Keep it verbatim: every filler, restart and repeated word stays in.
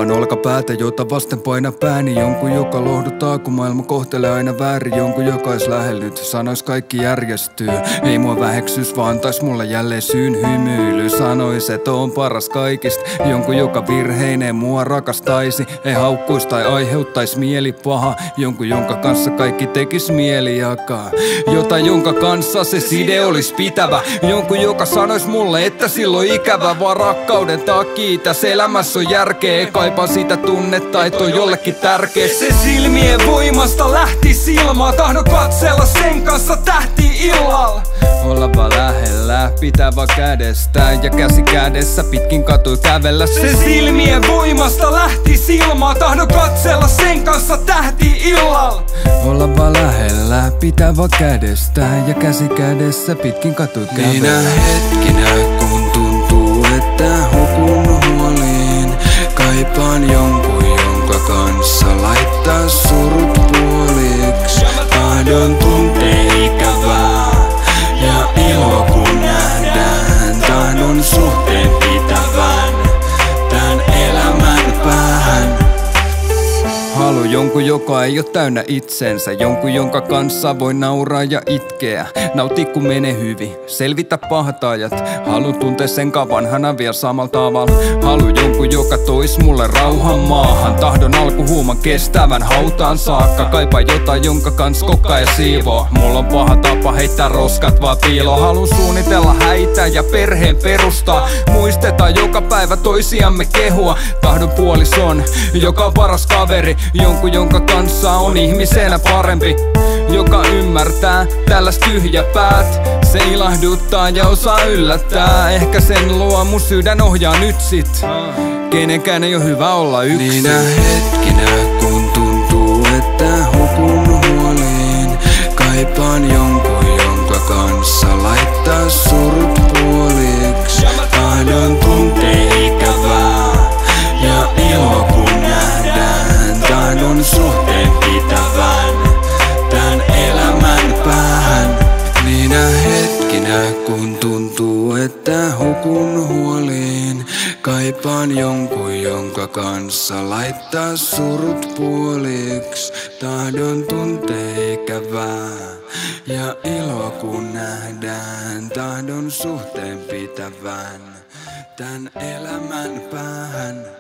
Käännän olkapäätä, jota vasten paina pääni. Jonkun, joka lohduttaa, kun maailma kohtelee aina väärin. Jonkun, joka ois lähellyt, sanois kaikki järjestyy. Ei mua väheksys, vaan antais mulle jälleen syyn hymyily. Sanois, et oon paras kaikista. Jonkun, joka virheineen mua rakastaisi. Ei haukkuis tai aiheuttais mieli paha. Jonkun, jonka kanssa kaikki tekis mieli jakaa. Jota, jonka kanssa se side olis pitävä. Jonkun, joka sanois mulle, että silloin ikävä. Vaan rakkauden takia tässä elämässä on järkeä. Kaipaa sitä tunnetta, et on jollekin tärkeä. Se silmien voimasta lähti silmaa. Tahdon katsella sen kanssa tähti illalla. Olla vaan lähellä, pitää vaan kädestä. Ja käsi kädessä pitkin katui kävellä. Se silmien voimasta lähti silmaa. Tahdon katsella sen kanssa tähti illalla. Olla vaan lähellä, pitää vaan kädestä. Ja käsi kädessä pitkin katui kävellä. Niinä hetkinä kun tuntuu, että hukun huoliin, kaipaan jonkun, jonka kanssa laittaa surut puoliksi. Tahdon tuntee ikävää ja ilo kun nähdään. Tahdon suhteen pitävän tän elämän päähän. Halu jonkun, joka ei oo täynnä itsensä. Jonkun, jonka kanssa voi nauraa ja itkeä. Nauti kun menee hyvin, selvitä pahat ajat. Halu tuntea senkaan vanhana vielä samalla tavalla. Halu jonkun, joka tois mulle rauhan maahan. Tahdon alkuhuuman kestävän hautaan saakka. Kaipaa jotain, jonka kans kokkaa ja siivoo. Mulla on paha tapa heittää roskat vaan piiloon. Halun suunnitella häitä ja perheen perustaa. Muistetaan joka päivä toisiamme kehua. Tahdon puolison, joka on paras kaveri. Jonkun, jonka kanssa on ihmisenä parempi. Joka ymmärtää tällais tyhjäpäät. Se ilahduttaa ja osaa yllättää. Ehkä sen luo mun sydän ohjaa nyt sit. Kenenkään ei oo hyvä olla yksin. Niinä hetkinä kun tuntuu, että hukun huoliin, kaipaan jonkun, jonka kanssa laittaa surut puoliksi. Tahdon tuntee ikävää ja ilo kun nähdään. Tahdon suhteen pitävän tän elämän päähän. Niinä hetkinä kun tuntuu, että hukun huoliin, kaipaan jonkun, jonka kanssa laittaa surut puoliksi. Tahdon tuntee ikävää ja ilo kun nähdään. Tahdon suhteen pitävän tän elämän päähän.